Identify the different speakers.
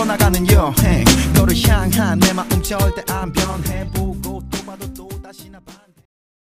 Speaker 1: 떠나가는 여행 너를 향한 내 마음 절대 안